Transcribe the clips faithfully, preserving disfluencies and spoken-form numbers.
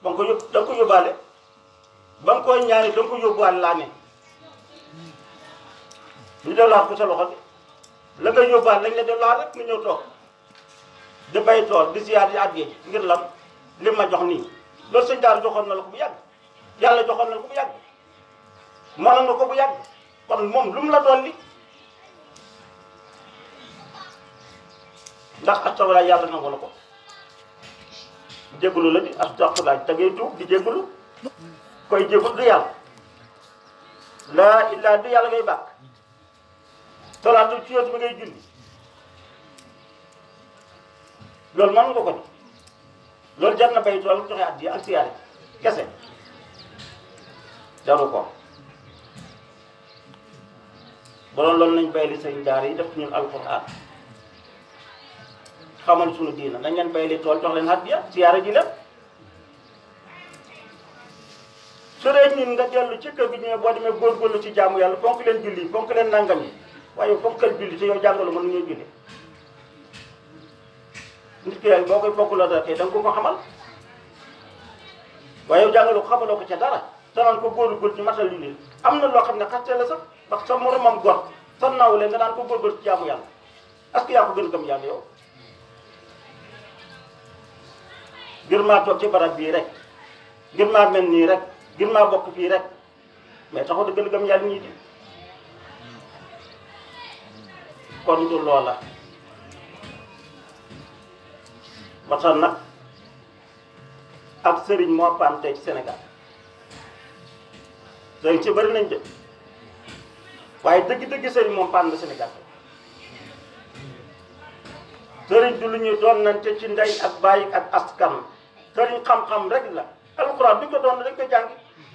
ba nga ko yób da nga ko yóbbaale ba nga koy ñaani da nga ko yóbbuwaale laa ne ñu delloo ko sa loxo bi la nga yóbbaale lañ la delloo rek nga ñëw toog di bay tool di siyaar di àddee ngir lan li ma jox nii loolu sëñ daara joxoon na la ko bu yàgg yàlla joxoon na la ko bu yàgg mënoon na ko bu yàgg kon moom lu mu la dolli ndax astafurlah yàlla nangu la ko jégalu la di astafurlah te ngay tuub di jégalu koy jégalu du yàlla laa illaa du yàlla ngay bàkk salaatu ci yootu bi ngay julli loolu mën nga ko di loolu jar na bay tool joxe addi ak siyaare kese jaru ko ba loolu loolu nañ bay li sëñ daara yi def ci ñun alquran xamal suñu diina nañ leen bay li tool jox leen addiya siyaare ji lépp su dee ñun nga dellu ci kër gi ñu ne boo demee góorgóorlu ci jaamu yàlla fonk leen julli fonk leen nangam yi waaye fonkal julli te yow jàngalu mën nañoo julli nit ki boo koy fonk la dara tey da nga ko ko xamal waaye yow jàngalu ko xamaloo ko ca dara danaan ko góorgóorlu ci matal julli am na loo xam ne xaste la sax ndax sa moromam gor sa nawle nga daan ko góorgóorlu ci jaamu yàlla est-ce que yaa ko gën a gëm yàlla yow ngir maa toog ci barab bii rek ngir maa mel nii rek ngir maa bokk fii rek mais taxul da gën a gëm yàlla ñii di kon du loola ba tax nag ak sëriñ moo pante ci Sénégal sëriñ ci bëri nañ de waaye dëgg-dëgg sëriñ moom paan na Sénégal sëriñ du lu ñuy doon nante ci ndey ak bàyyi ak askan sëriñ xam-xam rek la alxuraan bi ñu ko doon dañ ko jàngi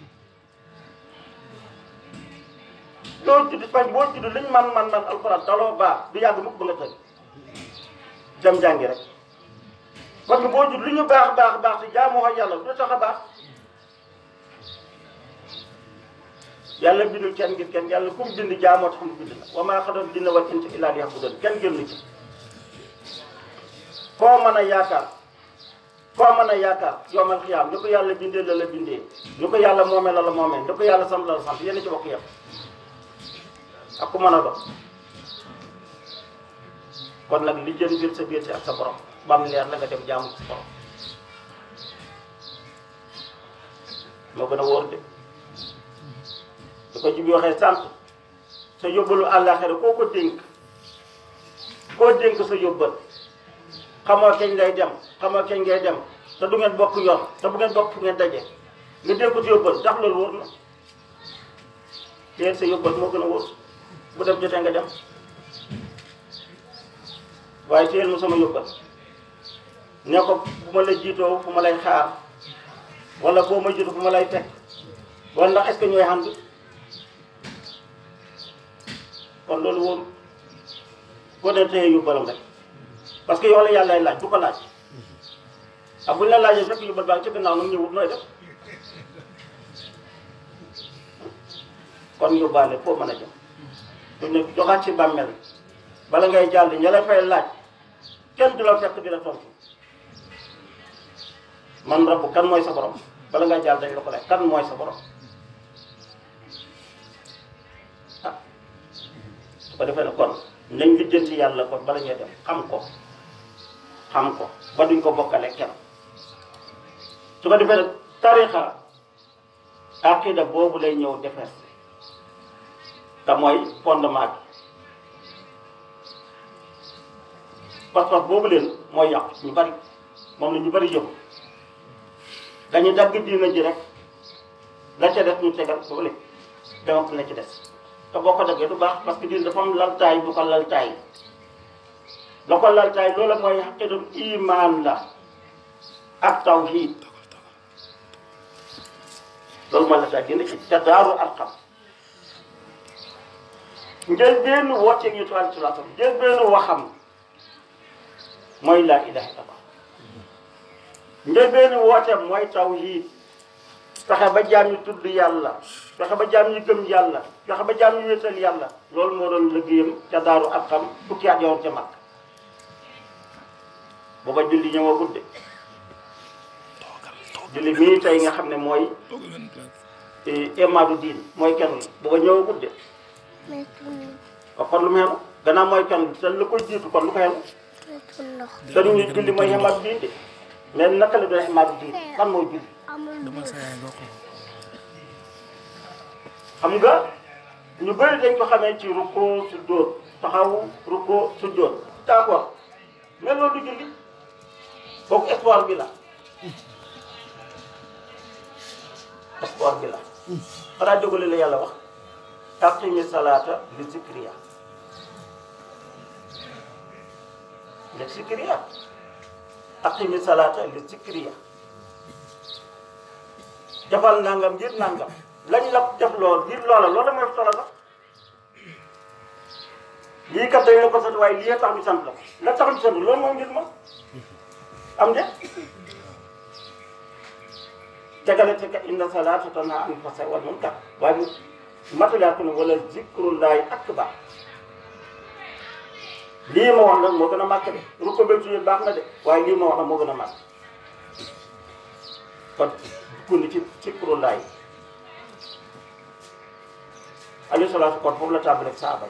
loo judd fañ boo judd liñ man man man alxuraan daloo baax du yàgg mukk ba nga tëj dem jàngi rek parce que boo judd lu ñu baax baax baax te jaamoo yàlla du tax a baax yàlla bindul kenn ngir kenn yàlla kum bind jaamoo tax mu bind la wa maa xalaqtul jinna wal insa illaa liya'buduun kenn génn ci koo mën a yaakaar koo mën a yaakaar yawmal xiyaam ni ko yàlla bindee la la bindee ni ko yàlla moomee la la moomee ni ko yàlla sant la la sant yéen ci bokk yëpp ak ku mën a dox kon nag li jën biir sa biir si ak sa borom ba mu leer la nga dem jaamu ci sa borom moo gën a wóor de su ko jibi waxee sant sa yóbbalu àllaaxira koo ko dénk koo dénk sa yóbbal xamoo kañ lay dem xamoo kañ ngay dem te du ngeen bokk yoon te bu ngeen bokk fu ngeen daje nga dénk ko sa yóbbal ndax loolu wóor na teel sa yóbbal moo gën a wóor bu dem jotee nga dem waaye teel mu sama yóbbal ne ko bu ma la jiitoo fu ma lay xaar wala boo ma jiitu fu ma lay teg wala ndax est-ce que ñooy ànd kon loolu wóor boo dee téye yóbbalam rek parce que yow la yàlla lay laaj du ko laaj ak buñ la laajee fekk yóbbal baa ngi ci gannaaw nag ñëwut nooy def kon yóbbaale foo mën a jëm du ne joxaat ci bàmmeel bala ngay jàll ña la fay laaj kenn du la fekk di la tontu man rabbu kan mooy sa borom bala ngay jàll dañ la ko laaj kan mooy sa borom ah su ko defee ne kon nañ lijjanti yàlla kon bala ñuy dem xam ko xam ko ba duñ ko bokkale kenn su ko defee nag tarixa aqida boobu lay ñëw defar te mooy fondement bi pas-pas boobu leen mooy yàqu ñu bari moom la ñu bari yëpp dañuy dagg diina ji rek la ca def ñu tegal ba léegi donc na ci des te boo ko daggee du baax parce que diina dafa am laltaay bu ko laltaay la ko laltaay loolu mooy xaqidul iman la ak tawhid loolu mooy laltaay diina ci te daaru arqam njël benn wooteeg ñu tuwal ci laatam njël benn waxam mooy laa ilaha illallah njël benn wooteem mooy tawhid fexe ba jaam ñu tudd yàlla fexe ba jaam ñu gëm yàlla fexe ba jaam ñu wéetal yàlla loolu moo doon liggéeyam ca daaru arqam fukki at yow ca mag booba julli ñëwagul de julli mii tey nga xam ne mooy imaadu diin mooy kenn booba ñëwagul de waaw kon lu mu xenu gannaaw mooy kenn te lu koy jiitu kon lu ko xenu te ñu ngi julli mooy imaadu diin de mais naka la doon imaadu diin kan mooy julli xam nga ñu bëri dañ ko xamee ci rukkoo sujjóot taxawu rukkoo sujjóot d'accord mais loolu du julli kooku espoir bi la espoir bi la xanaa jógale la yàlla wax aqimi salaata li zikriya li zikriya aqimi salaata li zikriya defal nangam ngir nangam lañ la def lool ngir loola loola mooy solo la lii kat dañ la ko sant waaye lii tax ñu sant la la tax ñu sant loolu mooy ngir ma am de tegale te ka inna salaata tanhaa anil fahshaa'i wal munkar waaye mu matulaat ne wala zikrullaahi akbar lii ma wax nag moo gën a màgg de ruko beeg suñu baax na de waaye lii ma wax nag moo gën a màgg kon kundi ci zikrullaahi alayhi salaatu kon foofu la tàmbale ak saaba yi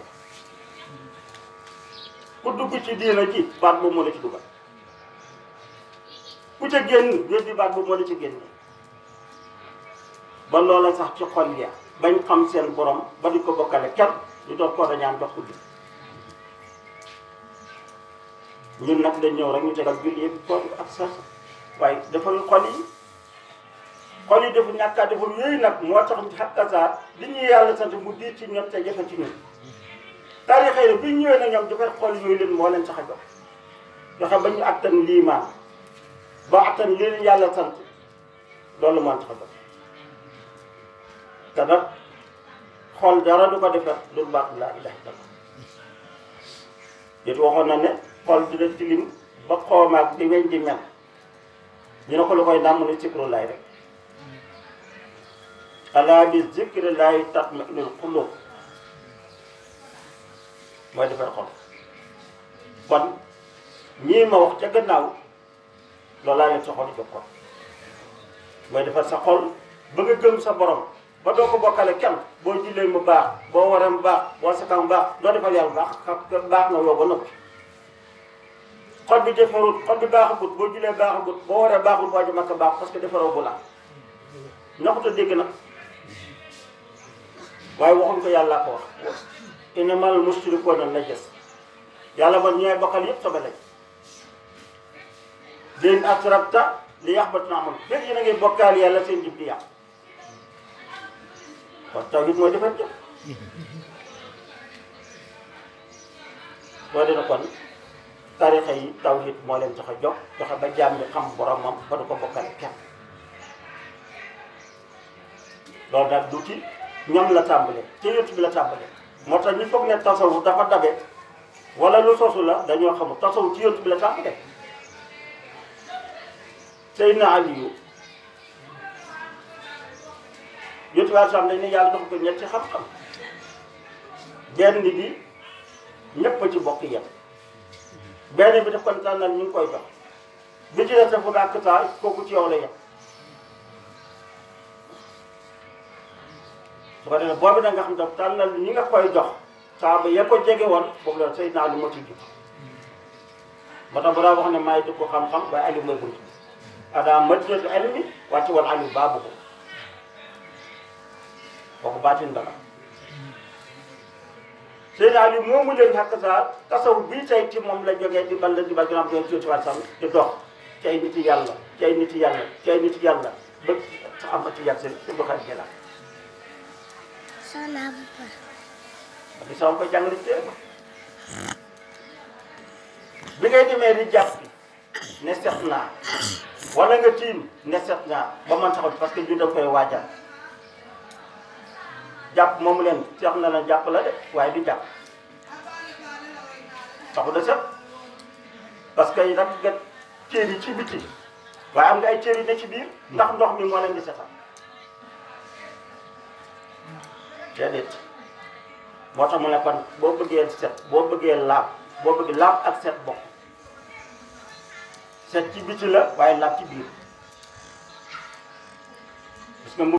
ku dugg ci diina ji baat boobu moo la ci dugal ku ca génn weddi baat boobu moo la ci génn ba loola sax ci xol ya bañ xam seen borom ba di ko bokkale kenn ñu doon ko dañaan jox ko julli ñun nag dañ ñëw rek ñu tegal julli yëpp koor ak sax waaye defal xol yi xol yi defu ñàkkaa deful yooyu nag moo tax xakkasa li ñuy yàlla sant mu diir ci ñoom te jafe ci ñun taarix yi bi ñu ñëwee na ñoom dafay xol yooyu leen moo leen sax a jox joxe ba ñu attan liimaan ba attan li leen yàlla sant loolu moo tax a jox te nag xool dara du ko defar lu baax laa ilaha illallah it waxoon na ne xool dina tilim ba xoomaak di weñ di mel ñu ne ko lu koy nàmm ne zikrullahi rek alaa bi zikrillahi tatma'innul qulub mooy defar xol kon ñii ma wax ca gannaaw loolu laa leen sa xol jox ko mooy defar sa xol ba nga gëm sa borom ba doo ko bokkale kenn boo jullee mu baax boo waree mu baax boo sakam mu baax doo defal yàlla baax xam baax na yow ba noppi xol bi defarut xol bi baaxagut boo jullee baaxagut boo waree baaxul boo jëm ak baax parce que defaroo bu la naxut a dégg nag waaye waxuñ ko yàlla ko wax innamal mushrikuuna najas yàlla man ñooy bokkal yëpp sobe lañ leen asrakta li yaxbata na amal fekk yéen a ngi bokkaal yàlla seen jib di yàq kon tawhid mooy defar jëf boo dina kon tarixa yi tawhid moo leen tax a jox joxe ba jaam ñi xam boromam ba du ko bokkale kenn loolu nag du ci ñoom la tàmbalee ci yonent bi la tàmbalee moo tax ñu foog ne tasawuf dafa dabe wala lu sosu la dañoo xamul tasawuf ci yonent bi la tàmbalee Seydina Aliyu yonent bi sam dañ ne yàlla dox ko ñetti xam-xam benn bi ñëpp a ci bokk yem benn bi daf ko tànnal ñu ngi koy jox bi ci des dafa dàkk saa kooku ci yow la yem su ko defee boobu da nga xam daf tànnal ñi nga koy jox saa ba ya ko jege woon foofu la Seydina Ali moo ci jub moo tax bu daa wax ne maay dëkk ko xam-xam waaye Ali mooy bunt ada madinatu ilmi wàcce woon Ali baabu ko kooku baatin dara Seydina Ali moomu leen xàq saa tasawuf bii tey ci moom la jógee di bal di bal gannaaw doon ci waat sam di dox ci ay niti yàlla ci ay niti yàlla ci ay niti yàlla ba sa am ci yàlla seen seen doxal jëla bi sama ko jàngale téere ba bi ngay demee di jàpp ne set naa wala nga tiim ne set naa ba man taxaw parce que ñu da koy waajal jàpp moomu leen seex na la jàpp la de waaye du jàpp taxu da set parce que nag nga cër yi ci biti waaye am nga ay cër yi ne ci biir ndax ndox mi moo leen di setal déedéet moo tax mu ne kon boo bëggee set boo bëggee laab boo bëggee laab ak set bokk set ci biti la waaye laab ci biir